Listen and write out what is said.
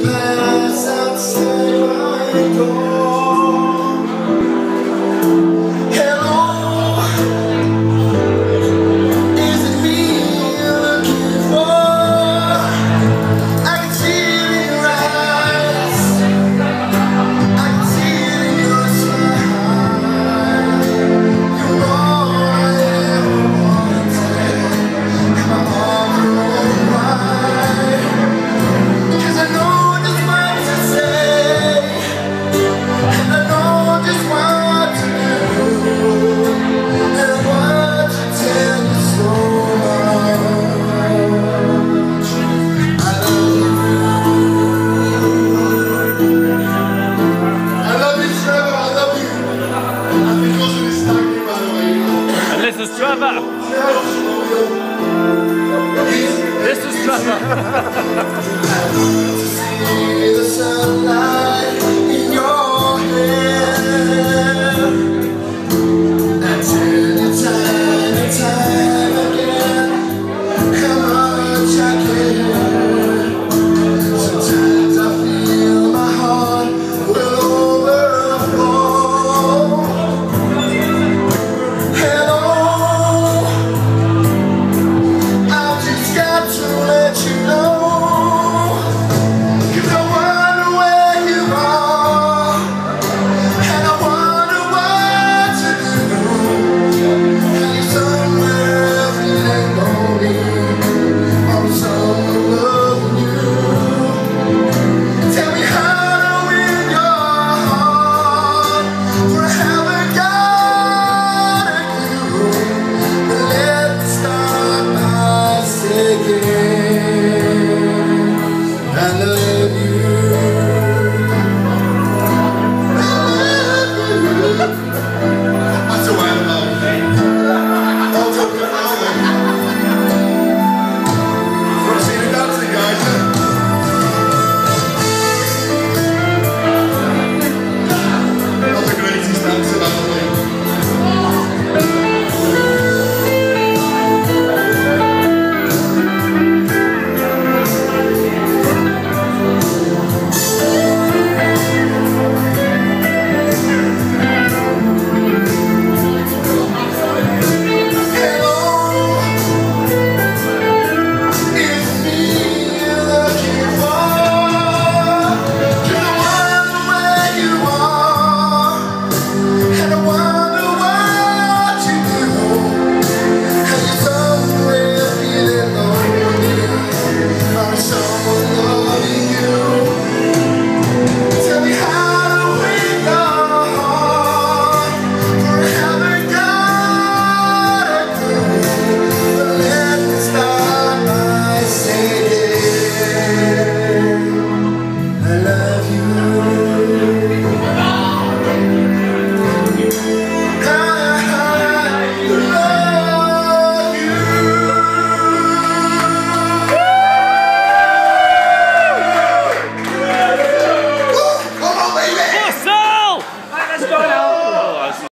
pass outside my door. Hello, is it me you're looking for? I can see it in your eyes, I can see it in your smile. You're all I ever wanted, and my arms are all wide. 'Cause I know just what to say, and I know just what to do, and I want to tell you so much. I love you. I love you, Trevor. I love you. And because of this stag, by the way. And this is Trevor. This is Trevor. To see the sunlight.